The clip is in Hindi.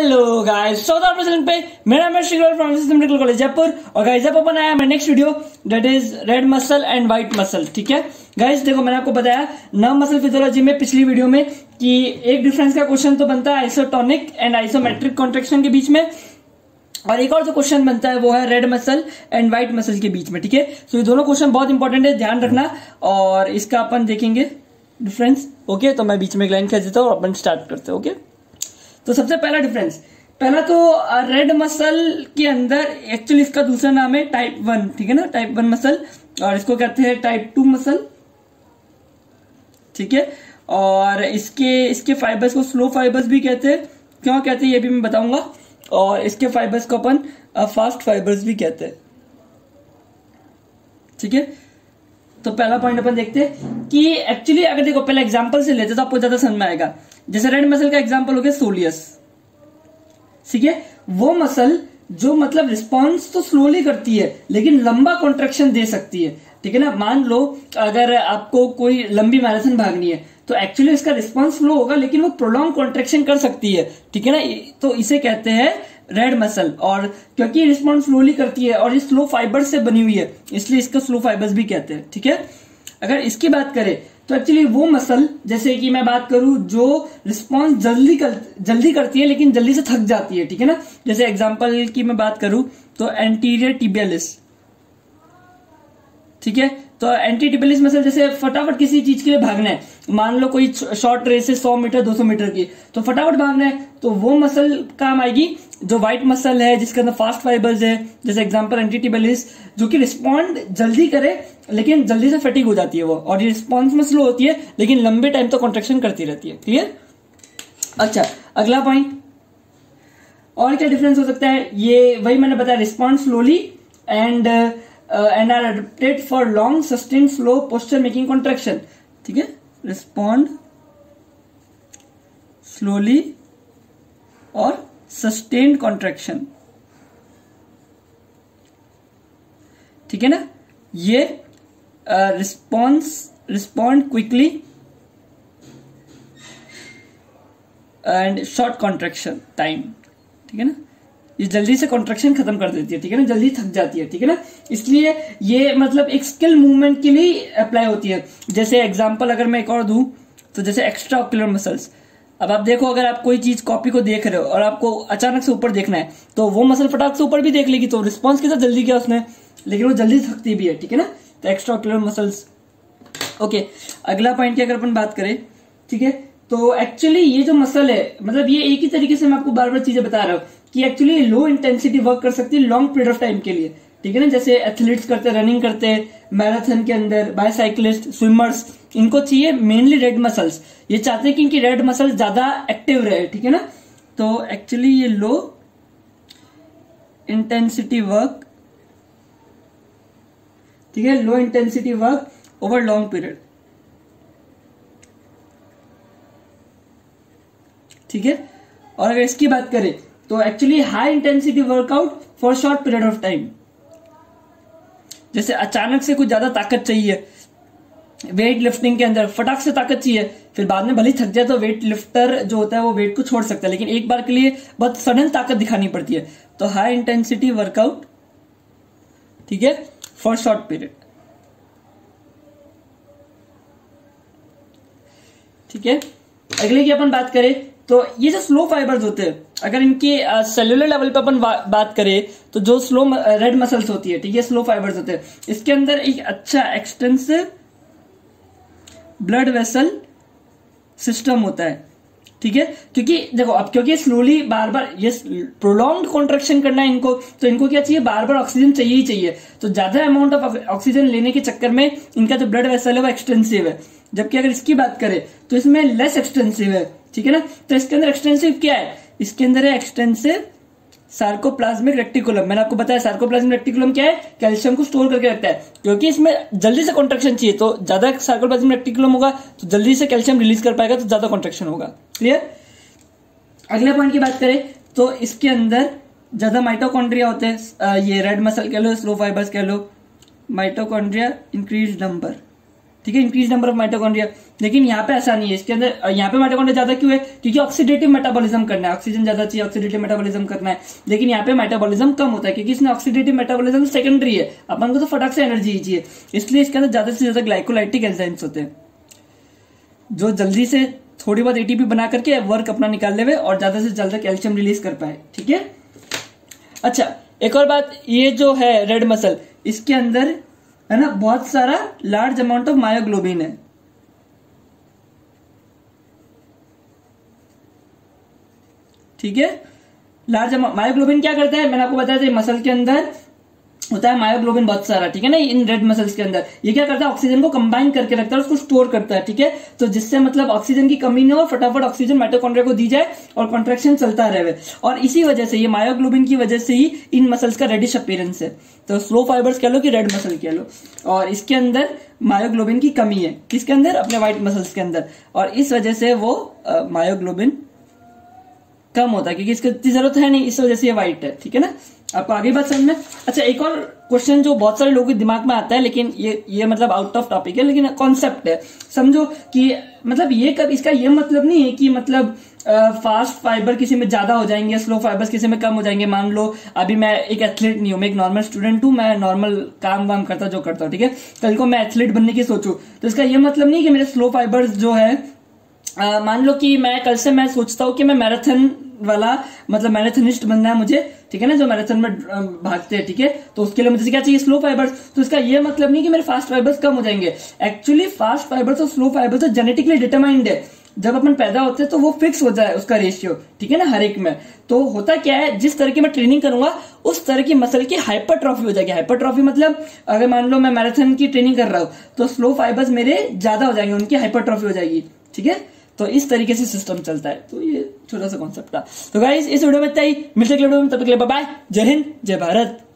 हेलो गाइस, पे मेरा नाम है Shrigol from medical college Jaipur. और गाइस अब अपन आया मेरा next video that is red muscle and white muscle. ठीक है गाइस, देखो मैंने आपको बताया नर्व मसल फिजियोलॉजी में पिछली वीडियो में कि एक डिफरेंस का क्वेश्चन तो बनता है आइसोटोनिक एंड आइसोमेट्रिक कॉन्ट्रैक्शन के बीच में, और एक और जो क्वेश्चन बनता है वो है red muscle and white muscle के बीच में। ठीक है, तो ये दोनों क्वेश्चन बहुत इंपॉर्टेंट है, ध्यान रखना। और इसका अपन देखेंगे डिफरेंस। ओके, तो मैं बीच में एक लाइन खींच देता हूँ, अपन स्टार्ट करते हैं। ओके, तो सबसे पहला डिफरेंस, पहला तो रेड मसल के अंदर एक्चुअली इसका दूसरा नाम है टाइप 1। ठीक है ना, टाइप 1 मसल, और इसको कहते हैं टाइप 2 मसल। ठीक है, और इसके फाइबर्स को स्लो फाइबर्स भी कहते हैं। क्यों कहते हैं ये भी मैं बताऊंगा। और इसके फाइबर्स को अपन फास्ट फाइबर्स भी कहते हैं। ठीक है, तो पहला पॉइंट अपन देखते हैं कि एक्चुअली अगर देखो पहले एग्जांपल से लेते तो आपको ज्यादा समझ में आएगा। जैसे रेड मसल का एग्जांपल हो गया सोलियस। ठीक है, वो मसल जो मतलब रिस्पॉन्स तो स्लोली करती है लेकिन लंबा कॉन्ट्रैक्शन दे सकती है। ठीक है ना, मान लो अगर आपको कोई लंबी मैराथन भागनी है तो एक्चुअली इसका रिस्पॉन्स स्लो होगा लेकिन वो प्रोलॉन्ग कॉन्ट्रैक्शन कर सकती है। ठीक है ना, तो इसे कहते हैं रेड मसल। और क्योंकि रिस्पॉन्स स्लोली करती है और ये स्लो फाइबर से बनी हुई है इसलिए इसको स्लो फाइबर्स भी कहते हैं। ठीक है, अगर इसकी बात करें तो एक्चुअली वो मसल, जैसे कि मैं बात करूं जो रिस्पॉन्स जल्दी करती है लेकिन जल्दी से थक जाती है। ठीक है ना, जैसे एग्जांपल की मैं बात करूं तो एंटीरियर टिबियालिस। ठीक है, तो एंटी टिबियालिस मसल जैसे फटाफट किसी चीज के लिए भागना है, मान लो कोई शॉर्ट रेस है 100 मीटर 200 मीटर की, तो फटाफट भागना है तो वो मसल काम आएगी। जो व्हाइट मसल है जिसके अंदर फास्ट फाइबर्स है, जैसे एग्जांपल एंटी टिबियालिस, जो कि रिस्पॉन्ड जल्दी करे लेकिन जल्दी से फटीग हो जाती है वो, और ये रिस्पॉन्स में स्लो होती है लेकिन लंबे टाइम तक कॉन्ट्रैक्शन करती रहती है। क्लियर? अच्छा, अगला पॉइंट और क्या डिफरेंस हो सकता है, ये वही मैंने बताया, respond slowly and are adopted for long sustain slow posture making contraction. ठीक है, रिस्पॉन्ड स्लोली और सस्टेन्ड कॉन्ट्रैक्शन। ठीक है ना, ये respond quickly and short contraction time. ठीक है ना, ये जल्दी से कॉन्ट्रैक्शन खत्म कर देती है। ठीक है ना, जल्दी थक जाती है। ठीक है ना, इसलिए ये मतलब एक स्किल मूवमेंट के लिए अप्लाई होती है। जैसे एग्जांपल अगर मैं एक और दूं तो जैसे एक्स्ट्रा ऑक्यूलर मसल्स। अब आप देखो, अगर आप कोई चीज कॉपी को देख रहे हो और आपको अचानक से ऊपर देखना है तो वो मसल फटाक से ऊपर भी देख लेगी, तो रिस्पॉन्स कितना जल्दी किया उसने, लेकिन वो जल्दी थकती भी है। ठीक है ना, तो एक्स्ट्रा ऑक्यूलर मसल्स। ओके, अगला पॉइंट की अगर अपन बात करें, ठीक है, तो एक्चुअली ये जो मसल है मतलब ये एक ही तरीके से मैं आपको बार बार चीजें बता रहा हूं कि एक्चुअली लो इंटेंसिटी वर्क कर सकती है लॉन्ग पीरियड ऑफ टाइम के लिए। ठीक है ना, जैसे एथलीट्स करते हैं, रनिंग करते हैं, मैराथन के अंदर, बाइसाइकिलिस्ट, स्विमर्स, इनको चाहिए मेनली रेड मसल्स। ये चाहते हैं कि इनकी रेड मसल्स ज्यादा एक्टिव रहे। ठीक है ना, तो एक्चुअली ये लो इंटेंसिटी वर्क, ठीक है, low intensity work over long period. ठीक है, और अगर इसकी बात करें तो actually high intensity workout for short period of time. जैसे अचानक से कुछ ज्यादा ताकत चाहिए, वेट लिफ्टिंग के अंदर फटाक से ताकत चाहिए, फिर बाद में भले थक जाए तो वेट लिफ्टर जो होता है वो वेट को छोड़ सकता है, लेकिन एक बार के लिए बहुत सडन ताकत दिखानी पड़ती है, तो हाई इंटेंसिटी वर्कआउट। ठीक है, फॉर शॉर्ट पीरियड। ठीक है, अगले की अपन बात करें तो ये जो स्लो फाइबर्स होते हैं, अगर इनके सेलुलर लेवल पे अपन बात करें तो जो स्लो रेड मसल्स होती है, ठीक है, स्लो फाइबर्स होते हैं, इसके अंदर एक अच्छा एक्सटेंसिव ब्लड वेसल सिस्टम होता है। ठीक है, क्योंकि देखो अब क्योंकि स्लोली बार बार ये प्रोलॉन्ग्ड कॉन्ट्रैक्शन करना है इनको, तो इनको क्या चाहिए, बार बार ऑक्सीजन चाहिए ही चाहिए। तो ज्यादा अमाउंट ऑफ ऑक्सीजन लेने के चक्कर में इनका जो ब्लड वेसल है वो एक्सटेंसिव है, जबकि अगर इसकी बात करें तो इसमें लेस एक्सटेंसिव है। ठीक है ना, तो इसके अंदर एक्सटेंसिव क्या है, इसके अंदर है एक्सटेंसिव सार्कोप्लाज्मिक रेक्टिकुलम। मैंने आपको बताया सार्कोप्लाज्मिक रेक्टिकुलम क्या है, कैल्शियम को स्टोर करके रखता है, क्योंकि इसमें जल्दी से कॉन्ट्रैक्शन चाहिए, तो ज्यादा सार्कोप्लाज्मिक रेक्टिकुलम होगा तो जल्दी से कैल्शियम रिलीज कर पाएगा, तो ज्यादा कॉन्ट्रैक्शन होगा। क्लियर? अगले पॉइंट की बात करें तो इसके अंदर ज्यादा माइटोकॉन्ड्रिया होते हैं, ये रेड मसल कह लो, स्लो फाइबर्स कह लो, माइटोकॉन्ड्रिया इंक्रीज नंबर। ठीक है, इंक्रीज नंबर ऑफ माइटोकॉन्ड्रिया। लेकिन यहाँ पे ऐसा नहीं है, इसके अंदर यहाँ पे माइटोकॉन्ड्रिया ज्यादा क्यों है, क्योंकि ऑक्सीडेटिव मेटाबॉलिज्म करना है, ऑक्सीजन ज्यादा चाहिए, ऑक्सीडेटिव मेटाबॉलिज्म करना है। लेकिन यहाँ पे मेटाबॉलिज्म कम होता है क्योंकि इसमें ऑक्सीडेटिव मेटाबॉलिज्म सेकेंडरी है, अपन को तो फटाक से एनर्जी ही चाहिए, इसलिए इसके अंदर ज्यादा से ज्यादा ग्लाइकोलाइटिक एंजाइम्स होते हैं जो जल्दी से थोड़ी बहुत एटीपी बना करके वर्क अपना निकाल ले और ज्यादा से ज्यादा कैल्शियम रिलीज कर पाए। ठीक है, अच्छा एक और बात, ये जो है रेड मसल, इसके अंदर है ना बहुत सारा लार्ज अमाउंट ऑफ मायोग्लोबिन है। ठीक है, लार्ज मायोग्लोबिन क्या करता है, मैंने आपको बताया था मसल के अंदर होता है मायोग्लोबिन बहुत सारा। ठीक है ना, इन रेड मसल्स के अंदर ये क्या करता है, ऑक्सीजन को कंबाइन करके रखता है, उसको स्टोर करता है। ठीक है, तो जिससे मतलब ऑक्सीजन की कमी न हो, फटाफट ऑक्सीजन माइटोकॉन्ड्रिया को दी जाए और कॉन्ट्रैक्शन चलता रहे। और इसी वजह से, ये मायोग्लोबिन की वजह से ही इन मसल्स का रेडिश अपीयरेंस है। तो स्लो फाइबर्स कह लो कि रेड मसल कह लो, और इसके अंदर मायोग्लोबिन की कमी है, किसके अंदर, अपने व्हाइट मसल्स के अंदर, और इस वजह से वो मायोग्लोबिन कम होता है क्योंकि इसकी इतनी जरूरत है नहीं, इस वजह से ये व्हाइट है। ठीक है ना, आपको आगे बात समझ में। अच्छा एक और क्वेश्चन जो बहुत सारे लोगों के दिमाग में आता है, लेकिन ये मतलब आउट ऑफ टॉपिक है, लेकिन कॉन्सेप्ट है, समझो कि मतलब ये कब, इसका ये मतलब नहीं है कि मतलब फास्ट फाइबर किसी में ज्यादा हो जाएंगे, स्लो फाइबर्स किसी में कम हो जाएंगे। मान लो अभी मैं एक एथलीट नहीं हूं, मैं एक नॉर्मल स्टूडेंट हूं, मैं नॉर्मल काम वाम करता जो करता हूं, ठीक है, कल को मैं एथलीट बनने की सोचूं, तो इसका ये मतलब नहीं कि मेरे स्लो फाइबर्स जो है, मान लो कि मैं कल से मैं सोचता हूं कि मैं मैराथन वाला मतलब मैराथनिस्ट बनना है मुझे, ठीक है ना, जो मैराथन में भागते हैं, ठीक है, तो उसके लिए मुझे क्या चाहिए, स्लो फाइबर्स। तो इसका ये मतलब नहीं कि मेरे फास्ट फाइबर्स कम हो जाएंगे, एक्चुअली फास्ट फाइबर्स और स्लो फाइबर्स जेनेटिकली डिटरमाइंड है। जब अपन पैदा होते हैं तो वो फिक्स हो जाए उसका रेशियो, ठीक है ना, हर एक में। तो होता क्या है, जिस तरह की मैं ट्रेनिंग करूंगा उस तरह की मसल की हाइपरट्रॉफी हो जाएगी। हाइपरट्रॉफी मतलब अगर मान लो मैं मैराथन की ट्रेनिंग कर रहा हूं तो स्लो फाइबर्स मेरे ज्यादा हो जाएंगे, उनकी हाइपरट्रॉफी हो जाएगी। ठीक है, तो इस तरीके से सिस्टम चलता है। तो ये छोटा सा कॉन्सेप्ट था। तो गाइस इस वीडियो में इतना ही, मिलते हैं अगले वीडियो में, तब तक के लिए बाय बाय, जय हिंद जय भारत।